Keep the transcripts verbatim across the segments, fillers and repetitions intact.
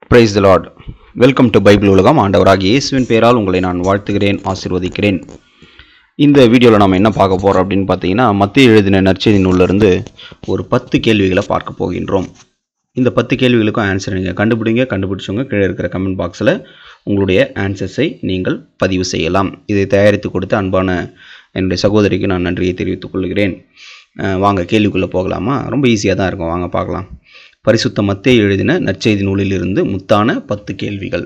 Praise the Lord. Welcome to Bible ULAGAM. ஆண்டவராகிய இயேசுவின் பெயரால் உங்களை நான் வாழ்த்துகிறேன், ஆசீர்வதிக்கிறேன். இந்த வீடியோவில் நாம் என்ன பார்க்க போகிறோம் அப்படின்னு பார்த்தீங்கன்னா, மத்தேயு எழுதின நற்செய்தி நூலிலிருந்து ஒரு பத்து கேள்விகளை பார்க்க போகின்றோம். இந்த பத்து கேள்விகளுக்கும் ஆன்சர் நீங்கள் கண்டுபிடிங்க. கண்டுபிடிச்சவங்க கீழே இருக்கிற கமெண்ட் பாக்ஸில் உங்களுடைய ஆன்சர்ஸை நீங்கள் பதிவு செய்யலாம். இதை தயாரித்து கொடுத்த அன்பான என்னுடைய சகோதரிக்கு நான் நன்றியை தெரிவித்துக் கொள்கிறேன். வாங்க கேள்விக்குள்ளே போகலாமா? ரொம்ப ஈஸியாக தான் இருக்கும், வாங்க பார்க்கலாம். பரிசுத்த மத்தேயு எழுதின நற்செய்தி நூலிலிருந்து முத்தான பத்து கேள்விகள்.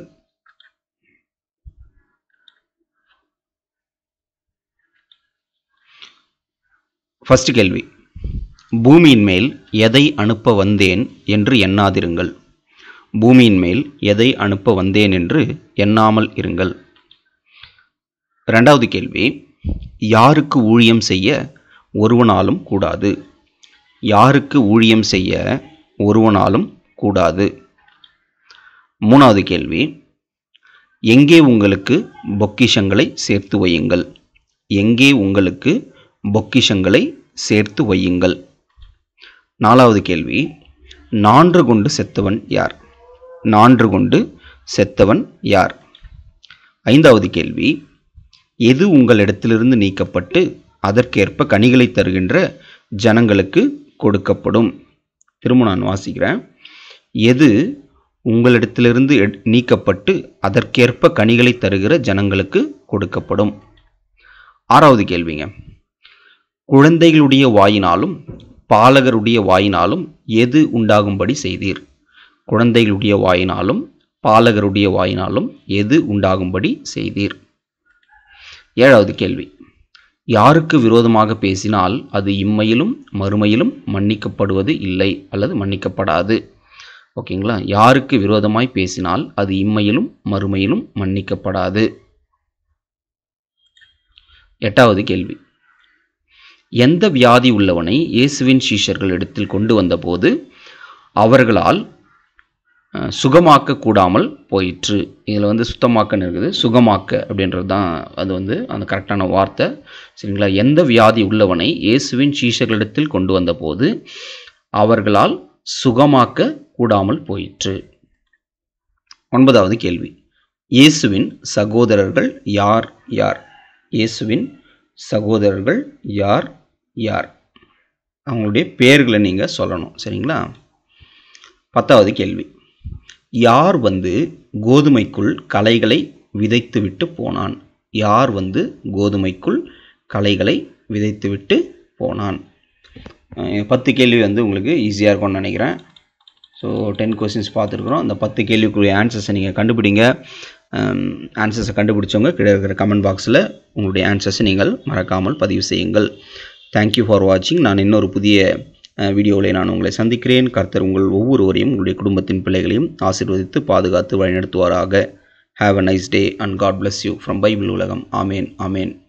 ஃபர்ஸ்ட் கேள்வி, பூமியின் மேல் எதை அனுப்ப வந்தேன் என்று எண்ணாதிருங்கள். பூமியின் மேல் எதை அனுப்ப வந்தேன் என்று எண்ணாமல் இருங்கள். இரண்டாவது கேள்வி, யாருக்கு ஊழியம் செய்ய ஒருவனாலும் கூடாது. யாருக்கு ஊழியம் செய்ய ஒருவனாலும் கூடாது. மூணாவது கேள்வி, எங்கே உங்களுக்கு பொக்கிஷங்களை சேர்த்து வையுங்கள். எங்கே உங்களுக்கு பொக்கிஷங்களை சேர்த்து வையுங்கள். நாலாவது கேள்வி, நான்று கொண்டு செத்தவன் யார். நான்று கொண்டு செத்தவன் யார். ஐந்தாவது கேள்வி, எது உங்களிடத்திலிருந்து நீக்கப்பட்டு அதற்கேற்ப கனிகளை தருகின்ற ஜனங்களுக்கு கொடுக்கப்படும். திரும்ப நான் வாசிக்கிறேன். எது உங்களிடத்திலிருந்து நீக்கப்பட்டு அதற்கேற்ப கனிகளை தருகிற ஜனங்களுக்கு கொடுக்கப்படும். ஆறாவது கேள்விங்க, குழந்தைகளுடைய வாயினாலும் பாலகருடைய வாயினாலும் எது உண்டாகும்படி செய்தீர். குழந்தைகளுடைய வாயினாலும் பாலகருடைய வாயினாலும் எது உண்டாகும்படி செய்தீர். ஏழாவது கேள்வி, யாருக்கு விரோதமாக பேசினால் அது இம்மையிலும் மறுமையிலும் மன்னிக்கப்படுவது இல்லை அல்லது மன்னிக்கப்படாது. ஓகேங்களா? யாருக்கு விரோதமாய் பேசினால் அது இம்மையிலும் மறுமையிலும் மன்னிக்கப்படாது. எட்டாவது கேள்வி, எந்த வியாதி உள்ளவனை இயேசுவின் சீஷர்கள் இடத்தில் கொண்டு வந்தபோது அவர்களால் சுகமாக்க கூடாமல் போயிற்று. இதில் வந்து சுத்தமாக்கன்னு இருக்குது, சுகமாக்க அப்படின்றது தான் அது வந்து அந்த கரெக்டான வார்த்தை. சரிங்களா? எந்த வியாதி உள்ளவனை இயேசுவின் சீஷர்களிடத்தில் கொண்டு வந்தபோது அவர்களால் சுகமாக்க கூடாமல் போயிற்று. ஒன்பதாவது கேள்வி, இயேசுவின் சகோதரர்கள் யார் யார். இயேசுவின் சகோதரர்கள் யார் யார். அவங்களுடைய பெயர்களை நீங்கள் சொல்லணும். சரிங்களா? பத்தாவது கேள்வி, யார் வந்து கோதுமைக்குள் களைகளை விதைத்துவிட்டு போனான். யார் வந்து கோதுமைக்குள் களைகளை விதைத்துவிட்டு போனான். பத்து கேள்வி வந்து உங்களுக்கு ஈஸியாக இருக்கும்னு நினைக்கிறேன். ஸோ டென் கொஸ்டின்ஸ் பார்த்துருக்குறோம். அந்த பத்து கேள்விக்குரிய ஆன்சர்ஸை நீங்கள் கண்டுபிடிங்க. ஆன்சர்ஸை கண்டுபிடிச்சவங்க கீழே இருக்கிற கமெண்ட் பாக்ஸில் உங்களுடைய ஆன்சர்ஸை நீங்கள் மறக்காமல் பதிவு செய்யுங்கள். தேங்க்யூ ஃபார் வாட்சிங். நான் இன்னொரு புதிய வீடியோவில் நான் உங்களை சந்திக்கிறேன். கர்த்தர் உங்கள் ஒவ்வொருவரையும் உங்களுடைய குடும்பத்தின் பிள்ளைகளையும் ஆசீர்வதித்து பாதுகாத்து வழிநடத்துவாராக. Have a nice day and God bless you from Bible ULAGAM. Amen. Amen.